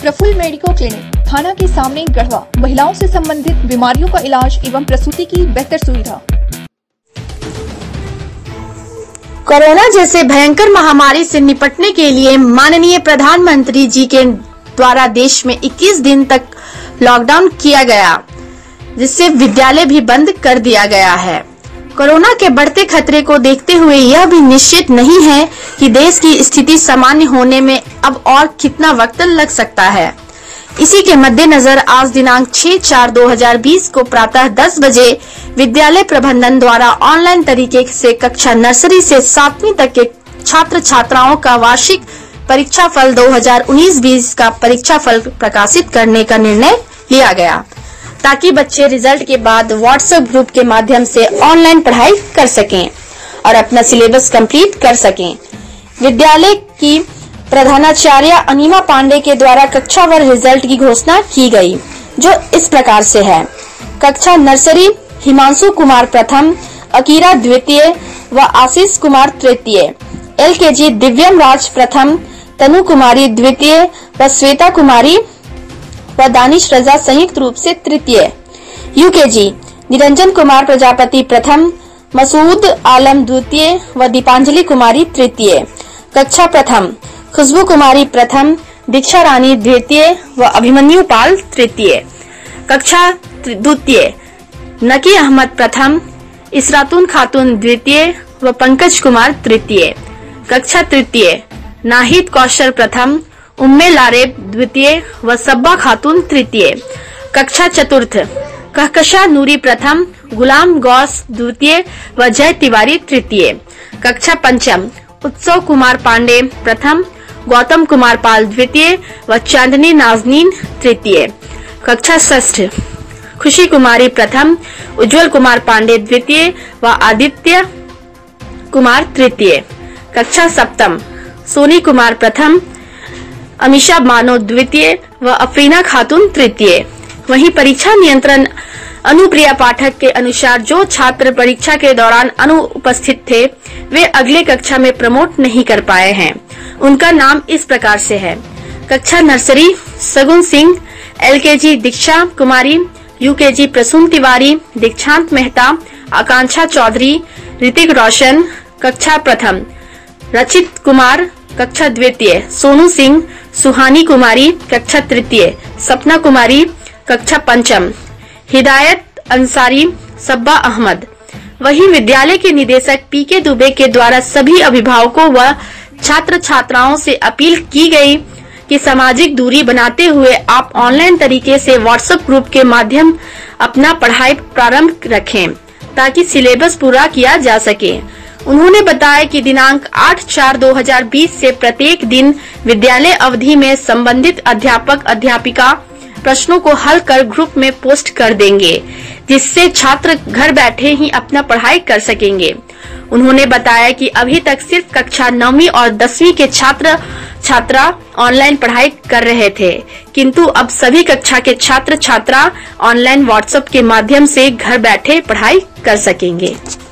Praful medico clinic, थाना के सामने गढ़वा। महिलाओं से संबंधित बीमारियों का इलाज एवं प्रसूति की बेहतर सुविधा। कोरोना जैसे भयंकर महामारी से निपटने के लिए माननीय प्रधानमंत्री जी के द्वारा देश में 21 दिन तक लॉकडाउन किया गया, जिससे विद्यालय भी बंद कर दिया गया है। कोरोना के बढ़ते खतरे को देखते हुए यह भी निश्चित नहीं है कि देश की स्थिति सामान्य होने में अब और कितना वक्त लग सकता है। इसी के मद्देनजर आज दिनांक 6/4/2020 को प्रातः 10 बजे विद्यालय प्रबंधन द्वारा ऑनलाइन तरीके से कक्षा नर्सरी से 7वीं तक के छात्र छात्राओं का वार्षिक परीक्षा फल 2019-20 का परीक्षा फल प्रकाशित करने का निर्णय लिया गया, ताकि बच्चे रिजल्ट के बाद व्हाट्सएप ग्रुप के माध्यम से ऑनलाइन पढ़ाई कर सकें और अपना सिलेबस कंप्लीट कर सकें। विद्यालय की प्रधानाचार्य अनिमा पांडे के द्वारा कक्षावार रिजल्ट की घोषणा की गई, जो इस प्रकार से है। कक्षा नर्सरी हिमांशु कुमार प्रथम, अकीरा द्वितीय व आशीष कुमार तृतीय। एलकेजी दिव्यम राज प्रथम, तनु कुमारी द्वितीय व श्वेता कुमारी व दानिश रजा संयुक्त रूप से तृतीय। यूकेजी निरंजन कुमार प्रजापति प्रथम, मसूद आलम द्वितीय व दीपांजलि कुमारी तृतीय। कक्षा प्रथम खुशबू कुमारी प्रथम, दीक्षा रानी द्वितीय व अभिमन्यु पाल तृतीय। कक्षा द्वितीय नकी अहमद प्रथम, इसरातुन खातून द्वितीय व पंकज कुमार तृतीय। कक्षा तृतीय नाहिद कौशल प्रथम, उम्मे लारेब द्वितीय व सब्बा खातून तृतीय। कक्षा चतुर्थ कहकशा नूरी प्रथम, गुलाम गौस द्वितीय व जय तिवारी तृतीय। कक्षा पंचम उत्सव कुमार पांडे प्रथम, गौतम कुमार पाल द्वितीय व चांदनी नाजनीन तृतीय। कक्षा षष्ठ खुशी कुमारी प्रथम, उज्जवल कुमार पांडे द्वितीय व आदित्य कुमार तृतीय। कक्षा सप्तम सोनी कुमार प्रथम, अमीशा बानो द्वितीय व अफरीना खातून तृतीय। वहीं परीक्षा नियंत्रण अनुप्रिया पाठक के अनुसार जो छात्र परीक्षा के दौरान अनुपस्थित थे, वे अगले कक्षा में प्रमोट नहीं कर पाए हैं। उनका नाम इस प्रकार से है। कक्षा nursery Sagun Singh, LKG Diksha Kumari, UKG Prasoon Tiwari, Dikshant Mehta, आकांक्षा चौधरी, ऋतिक रोशन। कक्षा प्रथम रचित कुमार, कक्षा द्वितीय सोनू सिंह, सुहानी कुमारी। कक्षा तृतीय सपना कुमारी। कक्षा पंचम हिदायत अंसारी, सब्बा अहमद। वहीं विद्यालय के निदेशक पीके दुबे के द्वारा सभी अभिभावकों व छात्र छात्राओं से अपील की गई कि सामाजिक दूरी बनाते हुए आप ऑनलाइन तरीके से व्हाट्सएप ग्रुप के माध्यम अपना पढ़ाई प्रारंभ रखें, ताकि सिलेबस पूरा किया जा सके। उन्होंने बताया कि दिनांक 8/4/2020 से प्रत्येक दिन विद्यालय अवधि में संबंधित अध्यापक अध्यापिका प्रश्नों को हल कर ग्रुप में पोस्ट कर देंगे, जिससे छात्र घर बैठे ही अपना पढ़ाई कर सकेंगे। उन्होंने बताया कि अभी तक सिर्फ कक्षा 9वीं और 10वीं के छात्र छात्रा ऑनलाइन पढ़ाई कर रहे थे, किंतु अब सभी कक्षा के छात्र छात्रा ऑनलाइन व्हाट्सएप के माध्यम से घर बैठे पढ़ाई कर सकेंगे।